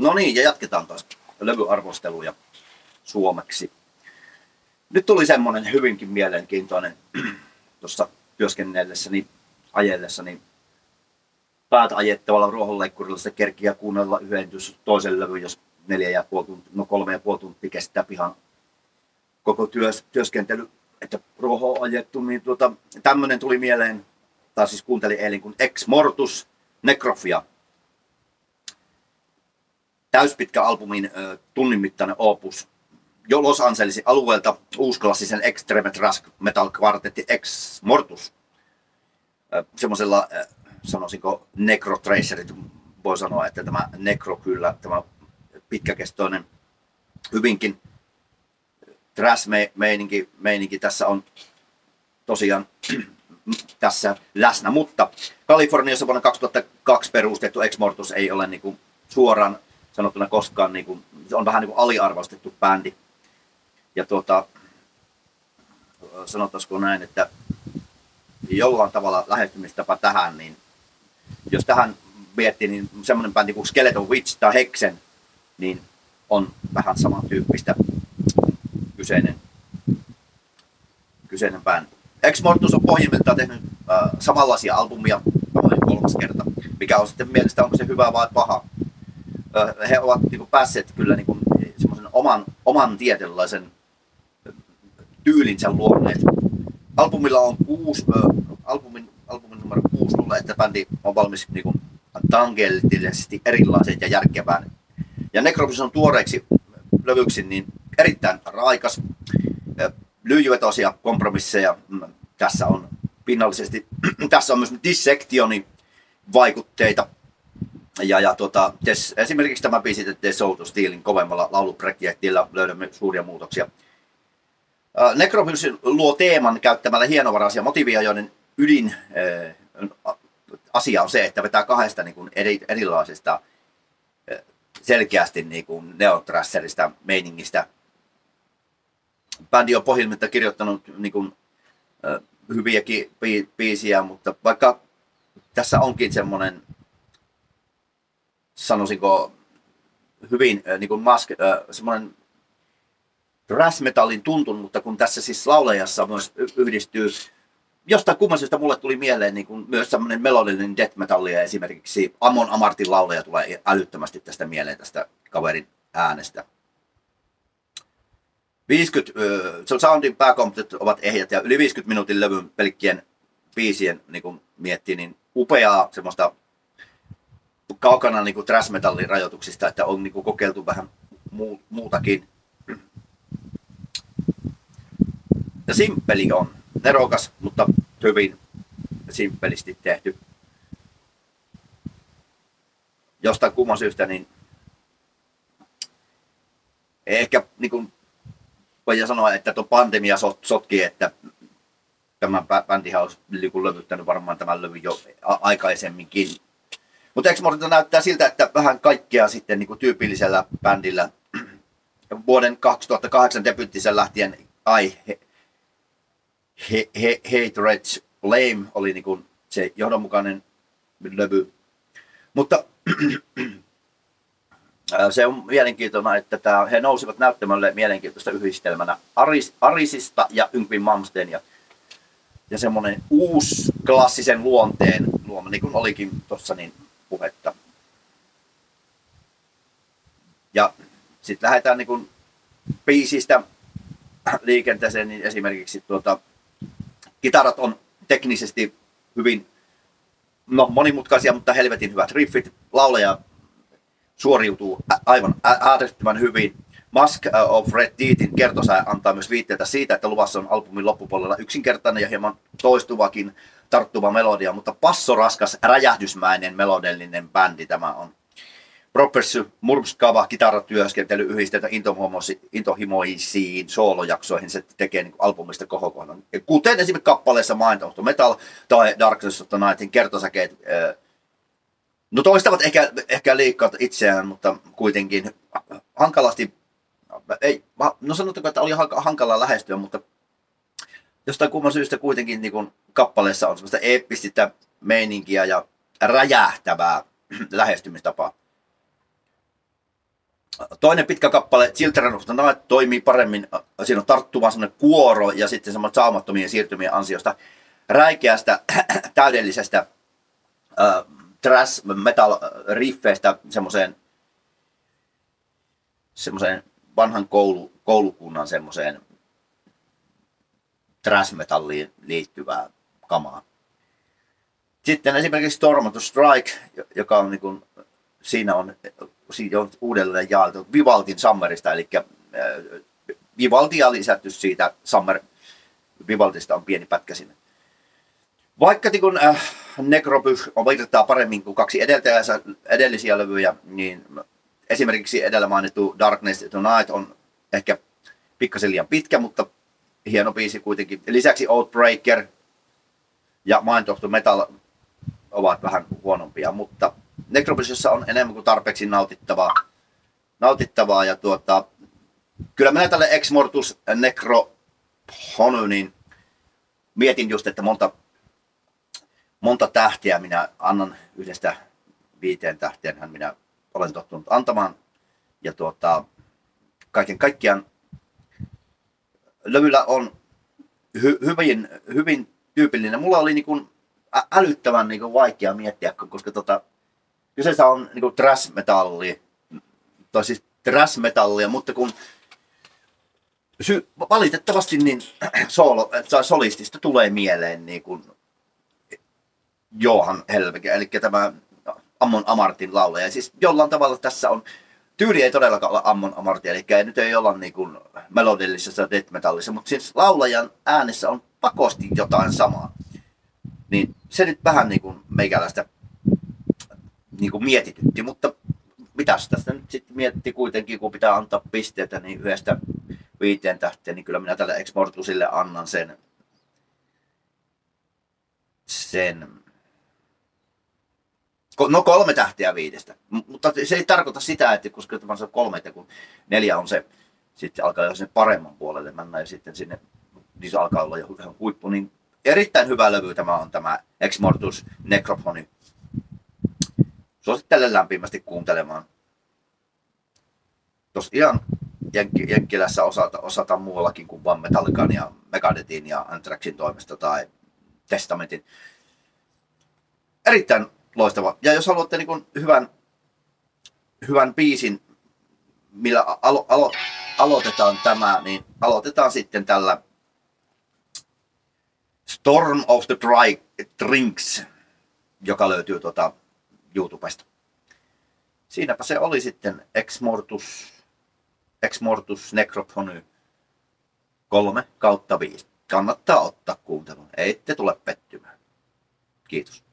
No niin, ja jatketaan taas levyarvosteluja suomeksi. Nyt tuli semmonen hyvinkin mielenkiintoinen tuossa työskennellessäni, ajellessani päät ajettavalla ruohonleikkurilla se kerkiä kuunnella yhden toisen levyn, jos 3,5 tuntia kestää pihan koko työskentely, että ruoho on ajettu, niin tämmönen tuli mieleen, tai siis kuuntelin eilen, kun Ex Mortus Necrophia. Täyspitkä albumin tunnin mittainen opus. Jo Los Angelesin alueelta uusklassisen extreme thrash metal kvartetti Ex Mortus. Semmoisella, sanoisinko Necro Tracerit, voi sanoa, että tämä Necro kyllä, tämä pitkäkestoinen, hyvinkin thrash-meininki tässä on tosiaan tässä läsnä, mutta Kaliforniassa vuonna 2002 perustettu Ex Mortus ei ole niin kuin suoraan sanottuna koskaan, niin kuin, se on vähän niin kuin aliarvostettu bändi. Ja sanotaanko näin, että jollain tavalla lähestymistapa tähän, niin jos tähän miettii, niin semmoinen bändi kuin Skeleton Witch tai Hexen, niin on vähän samantyyppistä kyseinen bändi. Ex Mortus on pohjimmiltaan tehnyt samanlaisia albumia noin 3 kertaa, mikä on sitten mielestä, onko se hyvä vai paha. He ovat niin kuin päässeet kyllä niin kuin semmoisen oman tietynlaisen tyylinsä luonneet. Albumilla on albumin numero 6 luulee, että bändi on valmis niin kuin tangentillisesti erilaisen ja järkevään. Ja Necrophis on tuoreeksi levyksi niin erittäin raikas, lyijyvetoisia kompromisseja. Tässä on pinnallisesti, tässä on myös dissectioni vaikutteita. Ja esimerkiksi tämä biisi The Soul to Steelin kovemmalla lauluprojektilla löydämme suuria muutoksia. Necrophis luo teeman käyttämällä hienovaraisia motiivia, joiden ydin asia on se, että vetää kahdesta niin kuin erilaisesta selkeästi niin kuin neotrasserista meiningistä. Bändi on pohjimmiltaan kirjoittanut niin kuin, hyviäkin biisiä, mutta vaikka tässä onkin semmoinen, sanoisinko, hyvin niin kuin semmoinen thrash metallin tuntunut, mutta kun tässä siis laulajassa myös yhdistyy, jostain kumman syystä mulle tuli mieleen niin kuin myös semmoinen melodinen death metallia, esimerkiksi Amon Amartin laulaja tulee älyttömästi tästä mieleen tästä kaverin äänestä. 50 soundin pääkommentit ovat ehjät ja yli 50 minuutin levyn pelkkien biisien niin kuin miettii, niin upeaa semmoista kaukana niin kuin thrash metallin rajoituksista, että on niin kuin kokeiltu vähän muutakin. Ja simppeli on nerokas, mutta hyvin simppelisti tehty. Jostain kumman syystä, niin ehkä niin kuin voidaan sanoa, että tuo pandemia sotki, että tämä bändihän olisi levyttänyt varmaan tämän levyn jo aikaisemminkin. Mutta Ex Mortus näyttää siltä, että vähän kaikkea sitten niin kuin tyypillisellä bändillä vuoden 2008 debyyttisen lähtien Hate Rage Flame oli niin kuin se johdonmukainen levy. Mutta se on mielenkiintoinen, että he nousivat näyttämölle mielenkiintoista yhdistelmänä Arisista ja Yngwie Malmsteen ja semmoinen uusi klassisen luonteen luoma, niin kuin olikin tuossa niin puhetta. Ja sitten lähdetään niin kuin biisistä liikenteeseen, niin esimerkiksi kitarat on teknisesti hyvin monimutkaisia, mutta helvetin hyvät riffit. Laulaja suoriutuu aivan äärettömän hyvin. Mask of Red Teethin kertosää antaa myös viitteitä siitä, että luvassa on albumin loppupuolella yksinkertainen ja hieman toistuvakin tarttuva melodia, mutta passoraskas, räjähdysmäinen melodellinen bändi tämä on. Progressive murskava kitaratyöskentely yhdistetään intohimoisiin soolojaksoihin, se tekee niin albumista kohokohdan. Kuten esimerkiksi kappaleessa Mind of the Metal tai Darkness of the Nightin kertosäkeet, no toistavat ehkä liikaa itseään, mutta kuitenkin hankalasti, no sanotaanko, että oli hankala lähestyä, mutta jostain kumman syystä kuitenkin niin kuin kappaleessa on semmoista eeppistä meininkiä ja räjähtävää lähestymistapaa. Toinen pitkä kappale, Children of the Night, toimii paremmin. Siinä on tarttuva semmoinen kuoro ja sitten semmoinen saumattomien siirtymien ansiosta räikeästä, täydellisestä thrash metal riffeistä semmoiseen vanhan koulukunnan semmoiseen thrash metalliin liittyvää kamaa. Sitten esimerkiksi Storm to Strike, joka on niin kuin, siinä on uudelleen jaeltu Vivaltin Summerista, eli Vivaldia lisätty siitä Vivaltista on pieni pätkä sinne. Vaikka Necropsy virtaa paremmin kuin kaksi edellisiä levyjä, niin esimerkiksi edellä mainittu Darkness Tonight on ehkä pikkasen liian pitkä, mutta hieno biisi kuitenkin. Lisäksi Outbreaker ja Mind of the Metal ovat vähän huonompia, mutta Necropsyssä on enemmän kuin tarpeeksi nautittavaa ja kyllä minä tälle Ex Mortus Necrophony, niin mietin just, että monta tähtiä minä annan 1–5 tähtiähän minä olen tottunut antamaan. Ja kaiken kaikkiaan levyllä on hyvin tyypillinen. Mulla oli älyttävän vaikea miettiä, koska kyseessä on thrash metallia, tai siis thrash metallia, mutta kun valitettavasti niin solistista tulee mieleen Johan Helvege, eli tämä Ammon Amartin laulaja. Siis jollain tavalla tässä on, tyyli ei todellakaan ole Ammon Amartin, eli nyt ei olla melodillisessa death metallissa, mutta siis laulajan äänessä on pakosti jotain samaa. Niin se nyt vähän meikäläistä mietitytti, mutta mitäs tästä nyt sitten mietti kuitenkin, kun pitää antaa pisteitä, niin 1–5 tähteä, niin kyllä minä tälle Ex Mortusille annan sen no 3 tähteä 5. Mutta se ei tarkoita sitä, että koska tämä on 3, että kun 4 on se, sitten alkaa jo sinne paremman puolelle mennä ja sitten sinne, niin se alkaa olla jo ihan huippu, niin erittäin hyvä levy tämä Ex Mortus Necrophony. Suosittelen lämpimästi kuuntelemaan. Tosiaan Jenkkilässä osataan muuallakin kuin vain Metallican ja Megadethin ja Anthraxin toimesta tai Testamentin. Erittäin loistava. Ja jos haluatte hyvän biisin, millä aloitetaan tämä, niin aloitetaan sitten tällä Storm of the Drinks, joka löytyy YouTubesta. Siinäpä se oli sitten Ex Mortus Necrophony 3/5. Kannattaa ottaa kuunteluun, ette tule pettymään. Kiitos.